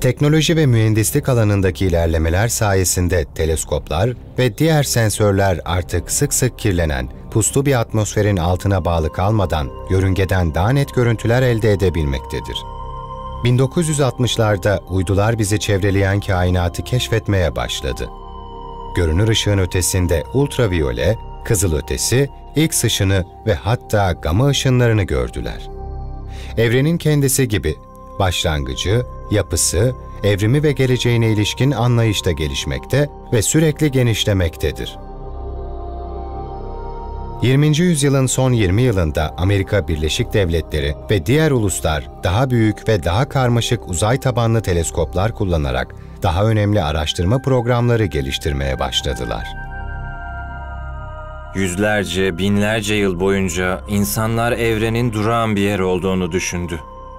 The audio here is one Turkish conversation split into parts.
Teknoloji ve mühendislik alanındaki ilerlemeler sayesinde teleskoplar ve diğer sensörler artık sık sık kirlenen, puslu bir atmosferin altına bağlı kalmadan yörüngeden daha net görüntüler elde edebilmektedir. 1960'larda uydular bizi çevreleyen kainatı keşfetmeye başladı. Görünür ışığın ötesinde ultraviyole, kızılötesi, X ışını ve hatta gama ışınlarını gördüler. Evrenin kendisi gibi başlangıcı, yapısı, evrimi ve geleceğine ilişkin anlayış da gelişmekte ve sürekli genişlemektedir. 20. yüzyılın son 20 yılında Amerika Birleşik Devletleri ve diğer uluslar daha büyük ve daha karmaşık uzay tabanlı teleskoplar kullanarak daha önemli araştırma programları geliştirmeye başladılar. Yüzlerce, binlerce yıl boyunca insanlar evrenin durağan bir yer olduğunu düşündü.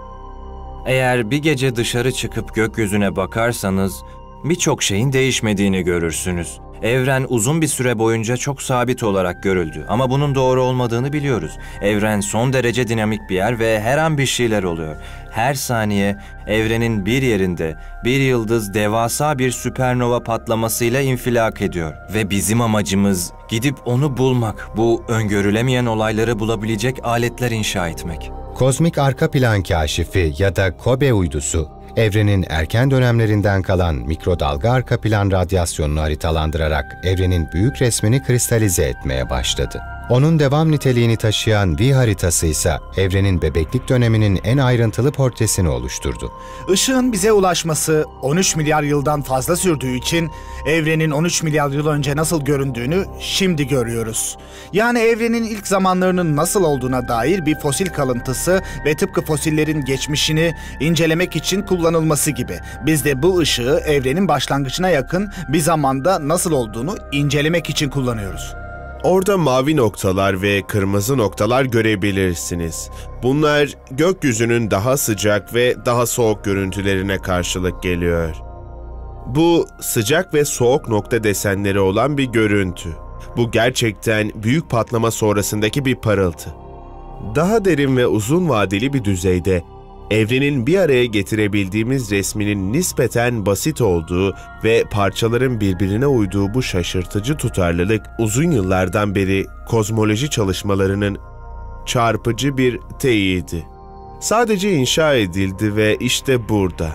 Eğer bir gece dışarı çıkıp gökyüzüne bakarsanız birçok şeyin değişmediğini görürsünüz. Evren uzun bir süre boyunca çok sabit olarak görüldü ama bunun doğru olmadığını biliyoruz. Evren son derece dinamik bir yer ve her an bir şeyler oluyor. Her saniye evrenin bir yerinde bir yıldız devasa bir süpernova patlamasıyla infilak ediyor. Ve bizim amacımız gidip onu bulmak, bu öngörülemeyen olayları bulabilecek aletler inşa etmek. Kozmik arka plan kaşifi ya da COBE uydusu, evrenin erken dönemlerinden kalan mikrodalga arka plan radyasyonunu haritalandırarak evrenin büyük resmini kristalize etmeye başladı. Onun devam niteliğini taşıyan V haritası ise evrenin bebeklik döneminin en ayrıntılı portresini oluşturdu. Işığın bize ulaşması 13 milyar yıldan fazla sürdüğü için evrenin 13 milyar yıl önce nasıl göründüğünü şimdi görüyoruz. Yani evrenin ilk zamanlarının nasıl olduğuna dair bir fosil kalıntısı ve tıpkı fosillerin geçmişini incelemek için kullanılması gibi. Biz de bu ışığı evrenin başlangıcına yakın bir zamanda nasıl olduğunu incelemek için kullanıyoruz. Orada mavi noktalar ve kırmızı noktalar görebilirsiniz. Bunlar gökyüzünün daha sıcak ve daha soğuk görüntülerine karşılık geliyor. Bu sıcak ve soğuk nokta desenleri olan bir görüntü. Bu gerçekten büyük patlama sonrasındaki bir parıltı. Daha derin ve uzun vadeli bir düzeyde evrenin bir araya getirebildiğimiz resminin nispeten basit olduğu ve parçaların birbirine uyduğu bu şaşırtıcı tutarlılık uzun yıllardan beri kozmoloji çalışmalarının çarpıcı bir teyidi. Sadece inşa edildi ve işte burada.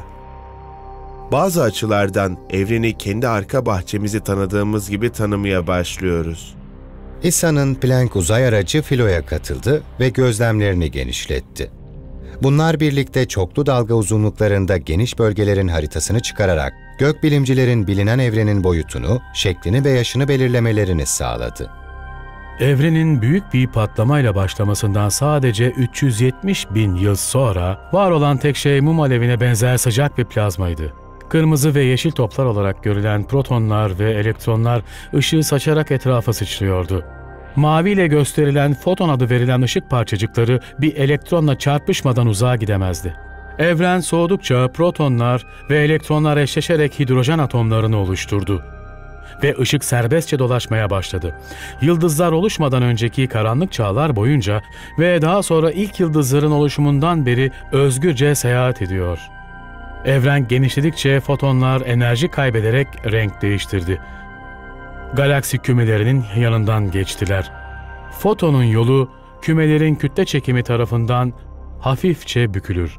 Bazı açılardan evreni kendi arka bahçemizi tanıdığımız gibi tanımaya başlıyoruz. ESA'nın Planck uzay aracı Philo'ya katıldı ve gözlemlerini genişletti. Bunlar birlikte çoklu dalga uzunluklarında geniş bölgelerin haritasını çıkararak gökbilimcilerin bilinen evrenin boyutunu, şeklini ve yaşını belirlemelerini sağladı. Evrenin büyük bir patlamayla başlamasından sadece 370 bin yıl sonra var olan tek şey mum alevine benzer sıcak bir plazmaydı. Kırmızı ve yeşil toplar olarak görülen protonlar ve elektronlar ışığı saçarak etrafa sıçrıyordu. Mavi ile gösterilen foton adı verilen ışık parçacıkları bir elektronla çarpışmadan uzağa gidemezdi. Evren soğudukça protonlar ve elektronlar eşleşerek hidrojen atomlarını oluşturdu ve ışık serbestçe dolaşmaya başladı. Yıldızlar oluşmadan önceki karanlık çağlar boyunca ve daha sonra ilk yıldızların oluşumundan beri özgürce seyahat ediyor. Evren genişledikçe fotonlar enerji kaybederek renk değiştirdi. Galaksi kümelerinin yanından geçtiler. Fotonun yolu kümelerin kütle çekimi tarafından hafifçe bükülür.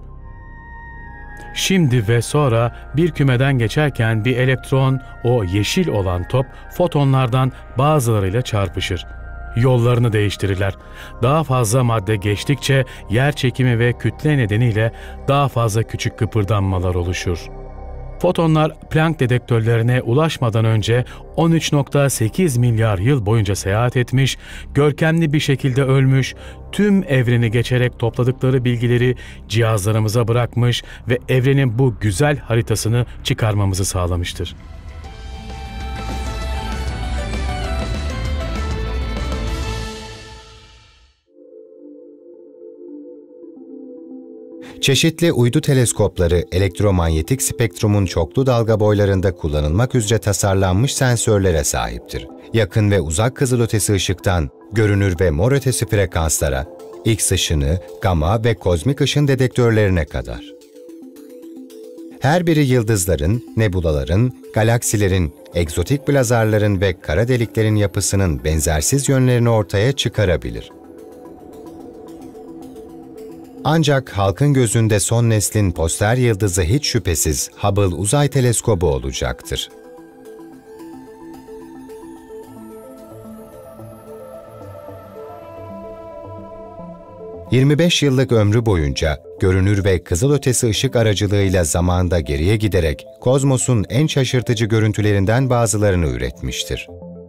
Şimdi ve sonra bir kümeden geçerken bir elektron, o yeşil olan top, fotonlardan bazılarıyla çarpışır. Yollarını değiştirirler. Daha fazla madde geçtikçe yer çekimi ve kütle nedeniyle daha fazla küçük kıpırdanmalar oluşur. Fotonlar Planck dedektörlerine ulaşmadan önce 13,8 milyar yıl boyunca seyahat etmiş, görkemli bir şekilde ölmüş, tüm evreni geçerek topladıkları bilgileri cihazlarımıza bırakmış ve evrenin bu güzel haritasını çıkarmamızı sağlamıştır. Çeşitli uydu teleskopları elektromanyetik spektrumun çoklu dalga boylarında kullanılmak üzere tasarlanmış sensörlere sahiptir. Yakın ve uzak kızılötesi ışıktan görünür ve mor ötesi frekanslara, X ışını, gama ve kozmik ışın dedektörlerine kadar. Her biri yıldızların, nebulaların, galaksilerin, egzotik blazarların ve kara deliklerin yapısının benzersiz yönlerini ortaya çıkarabilir. Ancak halkın gözünde son neslin poster yıldızı hiç şüphesiz Hubble Uzay Teleskobu olacaktır. ...25 yıllık ömrü boyunca görünür ve kızılötesi ışık aracılığıyla zamanda geriye giderek kozmosun en şaşırtıcı görüntülerinden bazılarını üretmiştir.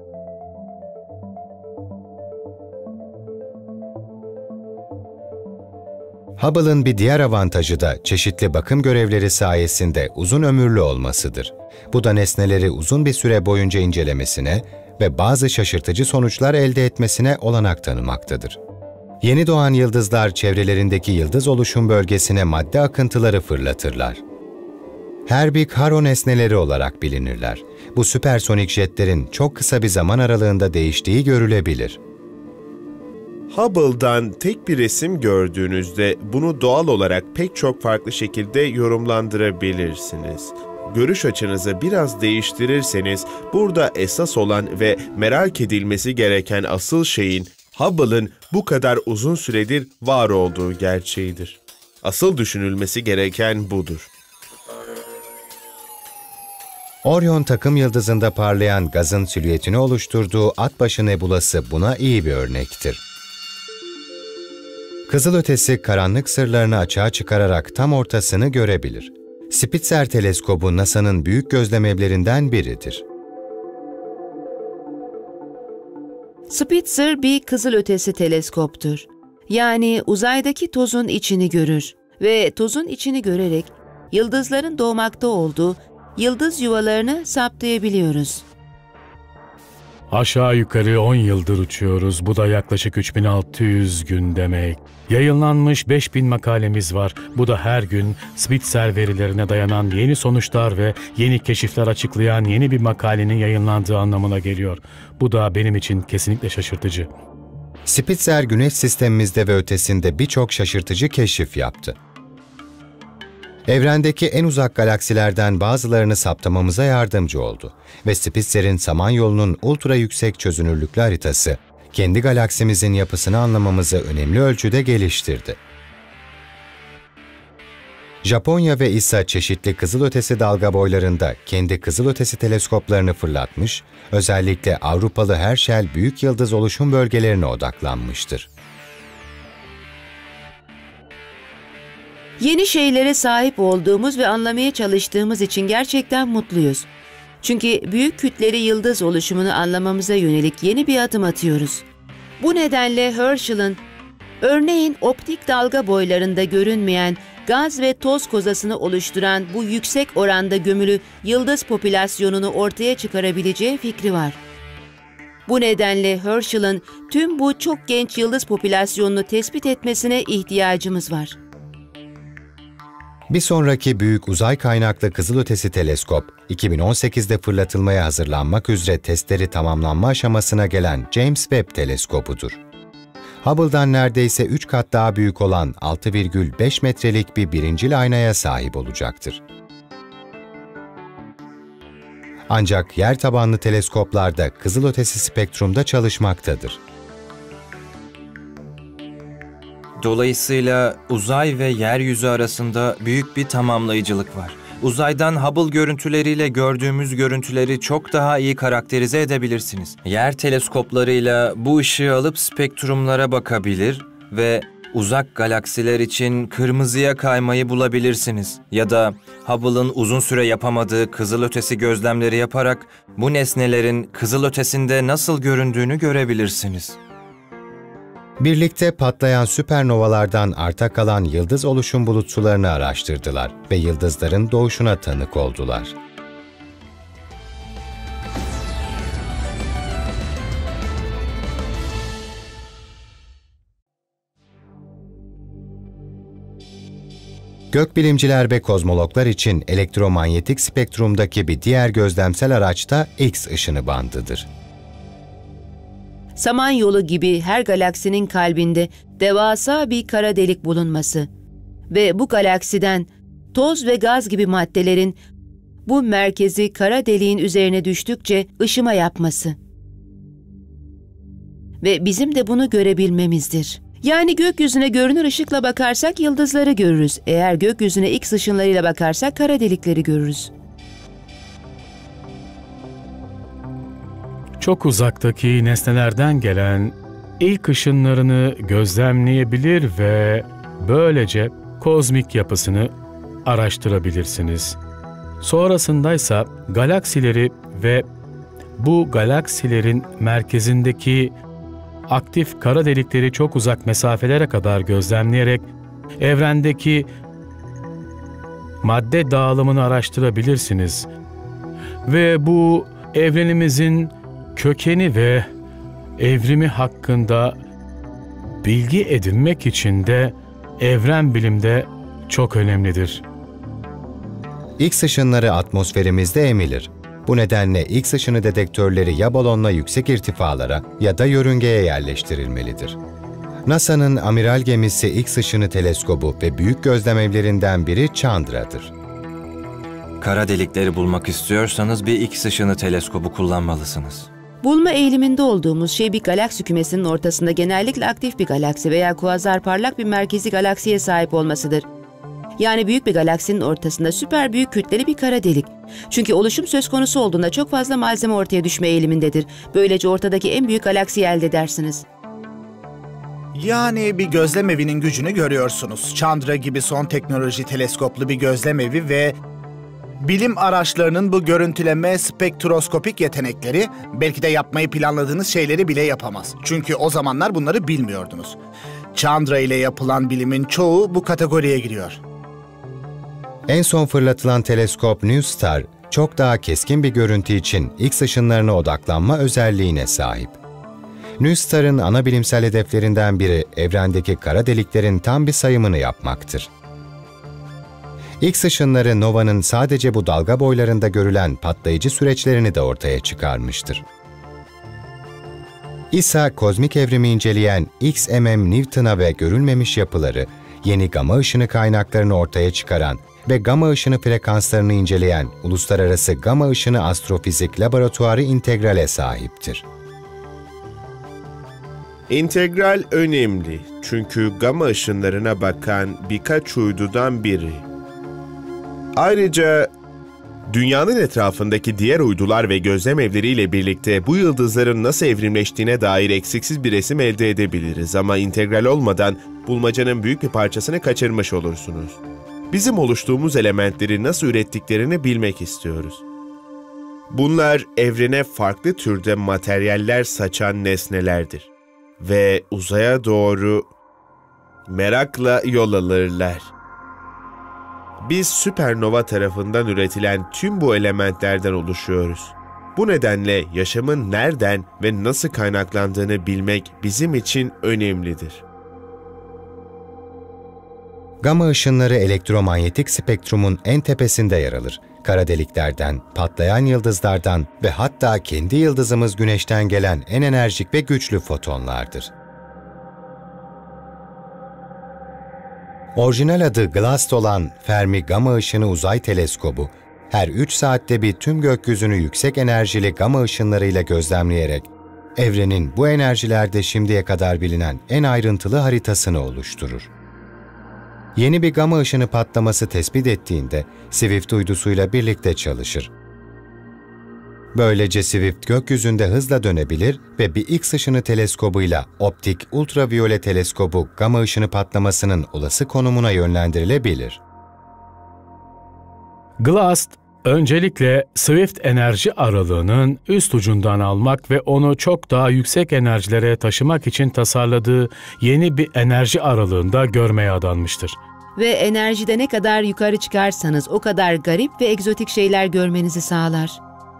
Hubble'ın bir diğer avantajı da çeşitli bakım görevleri sayesinde uzun ömürlü olmasıdır. Bu da nesneleri uzun bir süre boyunca incelemesine ve bazı şaşırtıcı sonuçlar elde etmesine olanak tanımaktadır. Yeni doğan yıldızlar çevrelerindeki yıldız oluşum bölgesine madde akıntıları fırlatırlar. Herbig Haro nesneleri olarak bilinirler. Bu süpersonik jetlerin çok kısa bir zaman aralığında değiştiği görülebilir. Hubble'dan tek bir resim gördüğünüzde bunu doğal olarak pek çok farklı şekilde yorumlandırabilirsiniz. Görüş açınızı biraz değiştirirseniz burada esas olan ve merak edilmesi gereken asıl şeyin Hubble'ın bu kadar uzun süredir var olduğu gerçeğidir. Asıl düşünülmesi gereken budur. Orion takım yıldızında parlayan gazın silüetini oluşturduğu Atbaşı Nebulası buna iyi bir örnektir. Kızılötesi karanlık sırlarını açığa çıkararak tam ortasını görebilir. Spitzer teleskobu NASA'nın büyük gözlem evlerinden biridir. Spitzer bir kızılötesi teleskoptur. Yani uzaydaki tozun içini görür ve tozun içini görerek yıldızların doğmakta olduğu yıldız yuvalarını saptayabiliyoruz. Aşağı yukarı 10 yıldır uçuyoruz. Bu da yaklaşık 3600 gün demek. Yayınlanmış 5000 makalemiz var. Bu da her gün Spitzer verilerine dayanan yeni sonuçlar ve yeni keşifler açıklayan yeni bir makalenin yayınlandığı anlamına geliyor. Bu da benim için kesinlikle şaşırtıcı. Spitzer, Güneş sistemimizde ve ötesinde birçok şaşırtıcı keşif yaptı. Evrendeki en uzak galaksilerden bazılarını saptamamıza yardımcı oldu ve Spitzer'in Samanyolu'nun ultra yüksek çözünürlüklü haritası, kendi galaksimizin yapısını anlamamızı önemli ölçüde geliştirdi. Japonya ve İSA çeşitli kızılötesi dalga boylarında kendi kızılötesi teleskoplarını fırlatmış, özellikle Avrupalı Herschel büyük yıldız oluşum bölgelerine odaklanmıştır. Yeni şeylere sahip olduğumuz ve anlamaya çalıştığımız için gerçekten mutluyuz. Çünkü büyük kütleli yıldız oluşumunu anlamamıza yönelik yeni bir adım atıyoruz. Bu nedenle Herschel'ın, örneğin optik dalga boylarında görünmeyen gaz ve toz kozasını oluşturan bu yüksek oranda gömülü yıldız popülasyonunu ortaya çıkarabileceği fikri var. Bu nedenle Herschel'ın tüm bu çok genç yıldız popülasyonunu tespit etmesine ihtiyacımız var. Bir sonraki büyük uzay kaynaklı kızılötesi teleskop, 2018'de fırlatılmaya hazırlanmak üzere testleri tamamlanma aşamasına gelen James Webb teleskobudur. Hubble'dan neredeyse 3 kat daha büyük olan 6,5 metrelik bir birincil aynaya sahip olacaktır. Ancak yer tabanlı teleskoplarda kızılötesi spektrumda çalışmaktadır. Dolayısıyla uzay ve yeryüzü arasında büyük bir tamamlayıcılık var. Uzaydan Hubble görüntüleriyle gördüğümüz görüntüleri çok daha iyi karakterize edebilirsiniz. Yer teleskoplarıyla bu ışığı alıp spektrumlara bakabilir ve uzak galaksiler için kırmızıya kaymayı bulabilirsiniz. Ya da Hubble'ın uzun süre yapamadığı kızılötesi gözlemleri yaparak bu nesnelerin kızılötesinde nasıl göründüğünü görebilirsiniz. Birlikte patlayan süpernovalardan arta kalan yıldız oluşum bulut sularını araştırdılar ve yıldızların doğuşuna tanık oldular. Gökbilimciler ve kozmologlar için elektromanyetik spektrumdaki bir diğer gözlemsel araç da X ışını bandıdır. Samanyolu gibi her galaksinin kalbinde devasa bir kara delik bulunması ve bu galaksiden toz ve gaz gibi maddelerin bu merkezi kara deliğin üzerine düştükçe ışıma yapması. Ve bizim de bunu görebilmemizdir. Yani gökyüzüne görünür ışıkla bakarsak yıldızları görürüz. Eğer gökyüzüne X ışınlarıyla bakarsak kara delikleri görürüz. Çok uzaktaki nesnelerden gelen ilk ışınlarını gözlemleyebilir ve böylece kozmik yapısını araştırabilirsiniz. Sonrasındaysa galaksileri ve bu galaksilerin merkezindeki aktif kara delikleri çok uzak mesafelere kadar gözlemleyerek evrendeki madde dağılımını araştırabilirsiniz. Ve bu evrenimizin kökeni ve evrimi hakkında bilgi edinmek için de evren bilimde çok önemlidir. X ışınları atmosferimizde emilir. Bu nedenle X ışını dedektörleri ya balonla yüksek irtifalara ya da yörüngeye yerleştirilmelidir. NASA'nın amiral gemisi X ışını teleskobu ve büyük gözlemevlerinden biri Chandra'dır. Kara delikleri bulmak istiyorsanız bir X ışını teleskobu kullanmalısınız. Bulma eğiliminde olduğumuz şey bir galaksi kümesinin ortasında genellikle aktif bir galaksi veya kuazar parlak bir merkezi galaksiye sahip olmasıdır. Yani büyük bir galaksinin ortasında süper büyük kütleli bir kara delik. Çünkü oluşum söz konusu olduğunda çok fazla malzeme ortaya düşme eğilimindedir. Böylece ortadaki en büyük galaksiyi elde edersiniz. Yani bir gözlemevinin gücünü görüyorsunuz. Chandra gibi son teknoloji teleskoplu bir gözlemevi ve bilim araçlarının bu görüntüleme spektroskopik yetenekleri belki de yapmayı planladığınız şeyleri bile yapamaz. Çünkü o zamanlar bunları bilmiyordunuz. Chandra ile yapılan bilimin çoğu bu kategoriye giriyor. En son fırlatılan teleskop NuSTAR, çok daha keskin bir görüntü için X ışınlarına odaklanma özelliğine sahip. NuSTAR'ın ana bilimsel hedeflerinden biri evrendeki kara deliklerin tam bir sayımını yapmaktır. X ışınları Nova'nın sadece bu dalga boylarında görülen patlayıcı süreçlerini de ortaya çıkarmıştır. İsa, kozmik evrimi inceleyen XMM Newton'a ve görülmemiş yapıları, yeni gama ışını kaynaklarını ortaya çıkaran ve gama ışını frekanslarını inceleyen Uluslararası Gama Işını Astrofizik Laboratuvarı Integral'e sahiptir. İntegral önemli çünkü gama ışınlarına bakan birkaç uydudan biri. Ayrıca Dünya'nın etrafındaki diğer uydular ve gözlemevleriyle birlikte bu yıldızların nasıl evrimleştiğine dair eksiksiz bir resim elde edebiliriz ama integral olmadan bulmacanın büyük bir parçasını kaçırmış olursunuz. Bizim oluştuğumuz elementleri nasıl ürettiklerini bilmek istiyoruz. Bunlar evrene farklı türde materyaller saçan nesnelerdir ve uzaya doğru merakla yol alırlar. Biz süpernova tarafından üretilen tüm bu elementlerden oluşuyoruz. Bu nedenle yaşamın nereden ve nasıl kaynaklandığını bilmek bizim için önemlidir. Gama ışınları elektromanyetik spektrumun en tepesinde yer alır. Kara deliklerden, patlayan yıldızlardan ve hatta kendi yıldızımız Güneş'ten gelen en enerjik ve güçlü fotonlardır. Orijinal adı GLAST olan Fermi Gama Işını Uzay Teleskobu, her 3 saatte bir tüm gökyüzünü yüksek enerjili gama ışınlarıyla gözlemleyerek, evrenin bu enerjilerde şimdiye kadar bilinen en ayrıntılı haritasını oluşturur. Yeni bir gama ışını patlaması tespit ettiğinde Swift uydusuyla birlikte çalışır. Böylece Swift gökyüzünde hızla dönebilir ve bir X ışını teleskobuyla optik ultraviyole teleskobu gama ışını patlamasının olası konumuna yönlendirilebilir. GLAST, öncelikle Swift enerji aralığının üst ucundan almak ve onu çok daha yüksek enerjilere taşımak için tasarladığı yeni bir enerji aralığında görmeye adanmıştır. Ve enerjide ne kadar yukarı çıkarsanız o kadar garip ve egzotik şeyler görmenizi sağlar.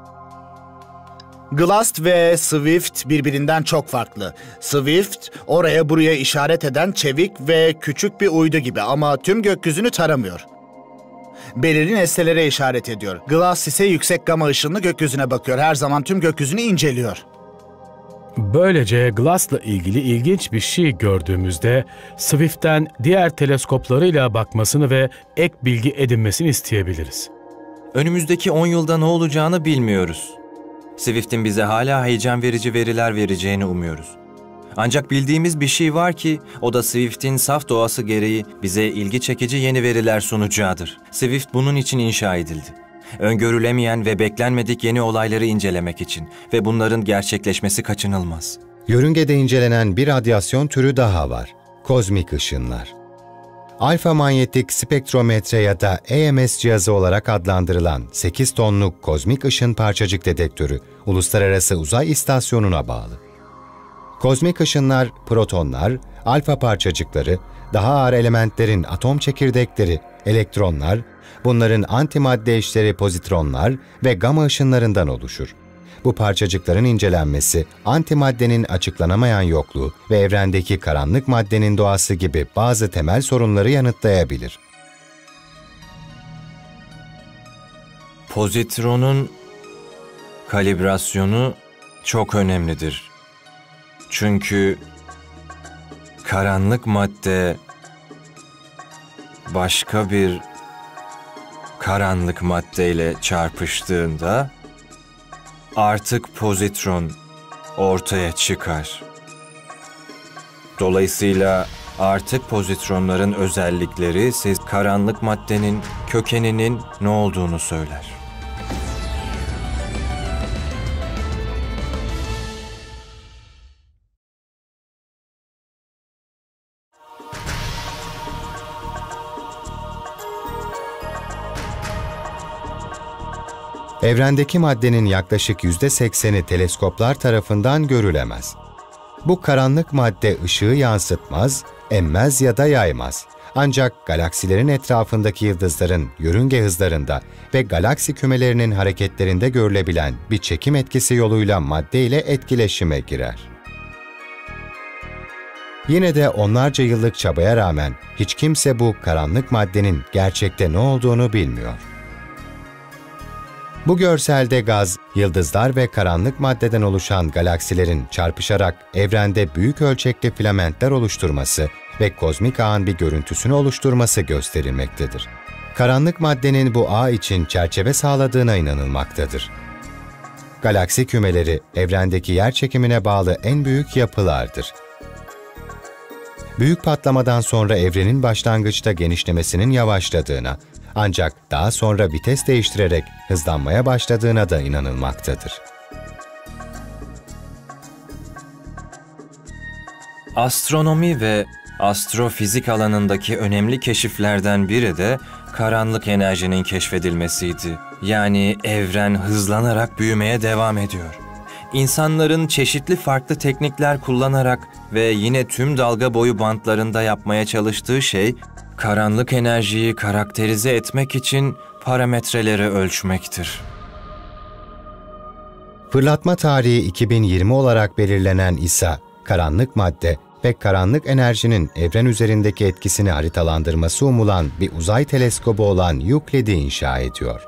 GLAST ve Swift birbirinden çok farklı. Swift, oraya buraya işaret eden çevik ve küçük bir uydu gibi ama tüm gökyüzünü taramıyor. Belirli nesnelere işaret ediyor. GLAST ise yüksek gama ışınlı gökyüzüne bakıyor. Her zaman tüm gökyüzünü inceliyor. Böylece Glass'la ilgili ilginç bir şey gördüğümüzde Swift'ten diğer teleskoplarıyla bakmasını ve ek bilgi edinmesini isteyebiliriz. Önümüzdeki 10 yılda ne olacağını bilmiyoruz. Swift'in bize hala heyecan verici veriler vereceğini umuyoruz. Ancak bildiğimiz bir şey var ki o da Swift'in saf doğası gereği bize ilgi çekici yeni veriler sunacağıdır. Swift bunun için inşa edildi. Öngörülemeyen ve beklenmedik yeni olayları incelemek için ve bunların gerçekleşmesi kaçınılmaz. Yörüngede incelenen bir radyasyon türü daha var. Kozmik ışınlar. Alfa manyetik spektrometre ya da EMS cihazı olarak adlandırılan 8 tonluk kozmik ışın parçacık dedektörü Uluslararası Uzay İstasyonu'na bağlı. Kozmik ışınlar, protonlar, alfa parçacıkları, daha ağır elementlerin atom çekirdekleri, elektronlar, bunların antimadde eşleri pozitronlar ve gama ışınlarından oluşur. Bu parçacıkların incelenmesi, antimaddenin açıklanamayan yokluğu ve evrendeki karanlık maddenin doğası gibi bazı temel sorunları yanıtlayabilir. Pozitronun kalibrasyonu çok önemlidir. Çünkü karanlık madde başka bir karanlık maddeyle çarpıştığında artık pozitron ortaya çıkar. Dolayısıyla artık pozitronların özellikleri siz karanlık maddenin kökeninin ne olduğunu söyler. Evrendeki maddenin yaklaşık %80'i teleskoplar tarafından görülemez. Bu karanlık madde ışığı yansıtmaz, emmez ya da yaymaz. Ancak galaksilerin etrafındaki yıldızların yörünge hızlarında ve galaksi kümelerinin hareketlerinde görülebilen bir çekim etkisi yoluyla madde ile etkileşime girer. Yine de onlarca yıllık çabaya rağmen hiç kimse bu karanlık maddenin gerçekte ne olduğunu bilmiyor. Bu görselde gaz, yıldızlar ve karanlık maddeden oluşan galaksilerin çarpışarak evrende büyük ölçekli filamentler oluşturması ve kozmik ağın bir görüntüsünü oluşturması gösterilmektedir. Karanlık maddenin bu ağ için çerçeve sağladığına inanılmaktadır. Galaksi kümeleri, evrendeki yerçekimine bağlı en büyük yapılardır. Büyük patlamadan sonra evrenin başlangıçta genişlemesinin yavaşladığına, ancak daha sonra vites değiştirerek hızlanmaya başladığına da inanılmaktadır. Astronomi ve astrofizik alanındaki önemli keşiflerden biri de karanlık enerjinin keşfedilmesiydi. Yani evren hızlanarak büyümeye devam ediyor. İnsanların çeşitli farklı teknikler kullanarak ve yine tüm dalga boyu bantlarında yapmaya çalıştığı şey, karanlık enerjiyi karakterize etmek için parametreleri ölçmektir. Fırlatma tarihi 2020 olarak belirlenen İSA, karanlık madde ve karanlık enerjinin evren üzerindeki etkisini haritalandırması umulan bir uzay teleskobu olan Euclid'i inşa ediyor.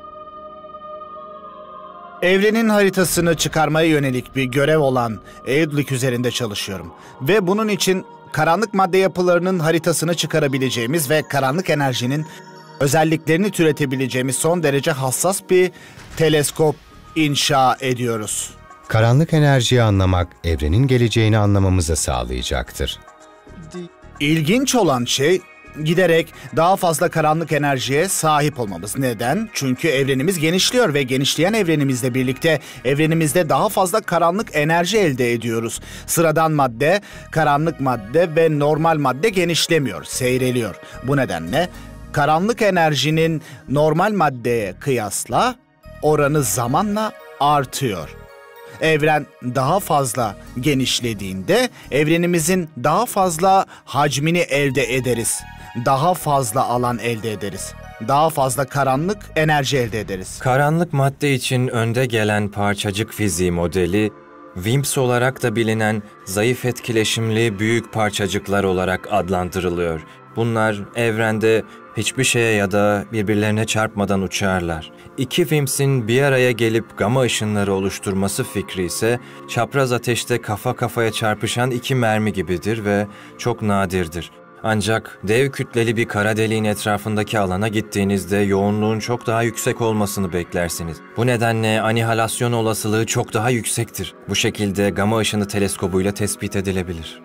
Evrenin haritasını çıkarmaya yönelik bir görev olan Euclid üzerinde çalışıyorum. Ve bunun için karanlık madde yapılarının haritasını çıkarabileceğimiz ve karanlık enerjinin özelliklerini türetebileceğimiz son derece hassas bir teleskop inşa ediyoruz. Karanlık enerjiyi anlamak, evrenin geleceğini anlamamızı sağlayacaktır. İlginç olan şey, giderek daha fazla karanlık enerjiye sahip olmamız. Neden? Çünkü evrenimiz genişliyor ve genişleyen evrenimizle birlikte evrenimizde daha fazla karanlık enerji elde ediyoruz. Sıradan madde, karanlık madde ve normal madde genişlemiyor, seyreliyor. Bu nedenle karanlık enerjinin normal maddeye kıyasla oranı zamanla artıyor. Evren daha fazla genişlediğinde evrenimizin daha fazla hacmini elde ederiz. Daha fazla alan elde ederiz. Daha fazla karanlık enerji elde ederiz. Karanlık madde için önde gelen parçacık fiziği modeli, WIMPs olarak da bilinen zayıf etkileşimli büyük parçacıklar olarak adlandırılıyor. Bunlar evrende hiçbir şeye ya da birbirlerine çarpmadan uçarlar. İki Wims'in bir araya gelip gama ışınları oluşturması fikri ise çapraz ateşte kafa kafaya çarpışan iki mermi gibidir ve çok nadirdir. Ancak dev kütleli bir kara deliğin etrafındaki alana gittiğinizde yoğunluğun çok daha yüksek olmasını beklersiniz. Bu nedenle anihilasyon olasılığı çok daha yüksektir. Bu şekilde gama ışını teleskobuyla tespit edilebilir.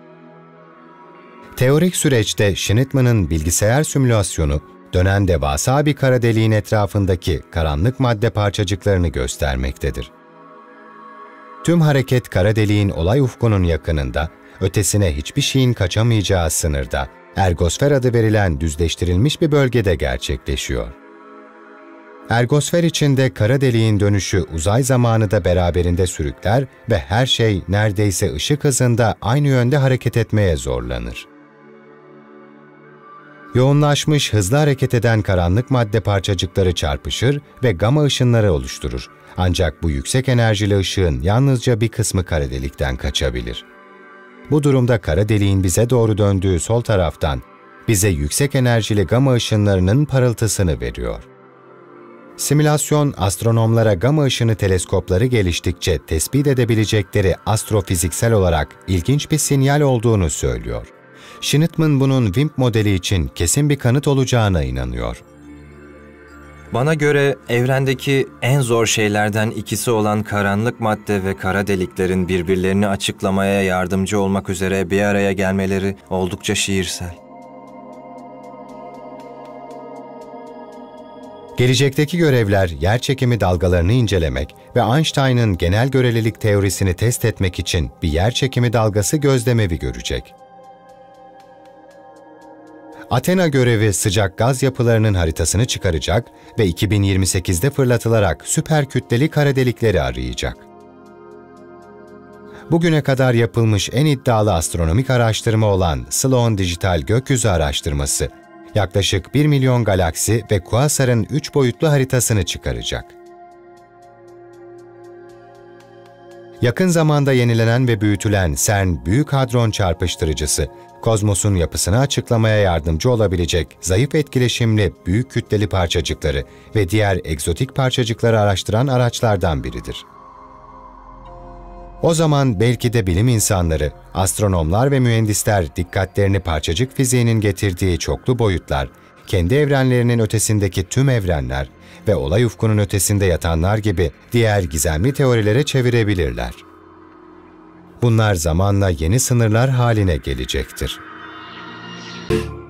Teorik süreçte Schnittmann'ın bilgisayar simülasyonu, dönen devasa bir kara deliğin etrafındaki karanlık madde parçacıklarını göstermektedir. Tüm hareket kara deliğin olay ufkunun yakınında, ötesine hiçbir şeyin kaçamayacağı sınırda, ergosfer adı verilen düzleştirilmiş bir bölgede gerçekleşiyor. Ergosfer içinde kara deliğin dönüşü uzay zamanı da beraberinde sürükler ve her şey neredeyse ışık hızında aynı yönde hareket etmeye zorlanır. Yoğunlaşmış, hızlı hareket eden karanlık madde parçacıkları çarpışır ve gama ışınları oluşturur. Ancak bu yüksek enerjili ışığın yalnızca bir kısmı kara delikten kaçabilir. Bu durumda kara deliğin bize doğru döndüğü sol taraftan bize yüksek enerjili gama ışınlarının parıltısını veriyor. Simülasyon, astronomlara gama ışını teleskopları geliştikçe tespit edebilecekleri astrofiziksel olarak ilginç bir sinyal olduğunu söylüyor. Schnittmann bunun WIMP modeli için kesin bir kanıt olacağına inanıyor. Bana göre evrendeki en zor şeylerden ikisi olan karanlık madde ve kara deliklerin birbirlerini açıklamaya yardımcı olmak üzere bir araya gelmeleri oldukça şiirsel. Gelecekteki görevler yerçekimi dalgalarını incelemek ve Einstein'ın genel görelilik teorisini test etmek için bir yerçekimi dalgası gözlemevi görecek. Athena görevi sıcak gaz yapılarının haritasını çıkaracak ve 2028'de fırlatılarak süper kütleli kara delikleri arayacak. Bugüne kadar yapılmış en iddialı astronomik araştırma olan Sloan Dijital Gökyüzü Araştırması, yaklaşık 1 milyon galaksi ve kuasarın 3 boyutlu haritasını çıkaracak. Yakın zamanda yenilenen ve büyütülen CERN Büyük Hadron Çarpıştırıcısı, kozmosun yapısını açıklamaya yardımcı olabilecek zayıf etkileşimli büyük kütleli parçacıkları ve diğer egzotik parçacıkları araştıran araçlardan biridir. O zaman belki de bilim insanları, astronomlar ve mühendisler dikkatlerini parçacık fiziğinin getirdiği çoklu boyutlar, kendi evrenlerinin ötesindeki tüm evrenler ve olay ufkunun ötesinde yatanlar gibi diğer gizemli teorilere çevirebilirler. Bunlar zamanla yeni sınırlar haline gelecektir.